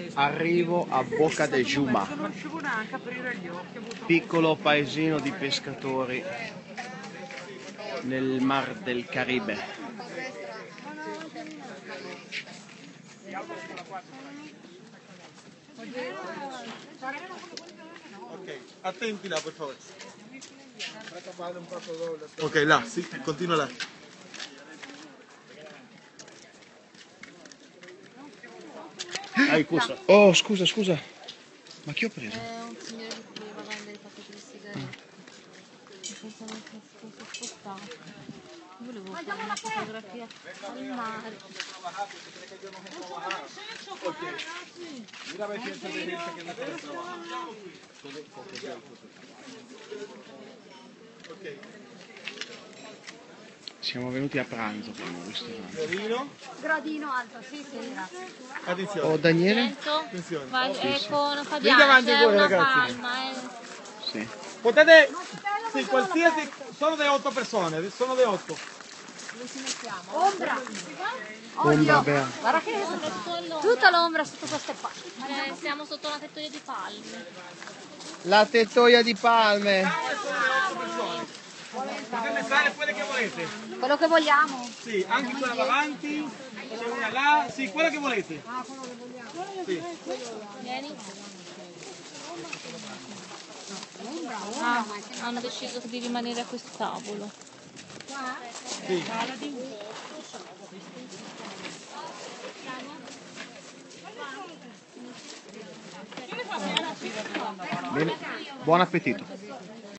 Arrivo a Boca de Juma, piccolo paesino di pescatori nel Mar del Caribe. Ok, attenti là per favore. Ok, là, sì, continua là. Oh, scusa. Ma chi ho preso? Un signore che voleva vendere i pacchetti di sigarette. Mi pensavo che fosse spostato. Volevo fare una fotografia al mare. Siamo venuti a pranzo per un ristorante. Gradino alto, sì, grazie. Attenzione. Oh, Daniele? Attenzione. Vai, con Lì davanti a c'è voi, una ragazzi. palma, Sì. Potete... Sì, qualsiasi... Sono le 8 persone, sono le 8. Ombra! Ombra, Bea. Guarda che tutta l'ombra sotto queste palme. Siamo sotto una tettoia di palme. La tettoia di palme. Potete stare quelle che volete. Quello che vogliamo. Sì, anche quella davanti, c'è una là, sì, quella che volete. Ah, quello che vogliamo. Sì. Vieni. Hanno deciso di rimanere a questo tavolo. Sì. Bene, buon appetito.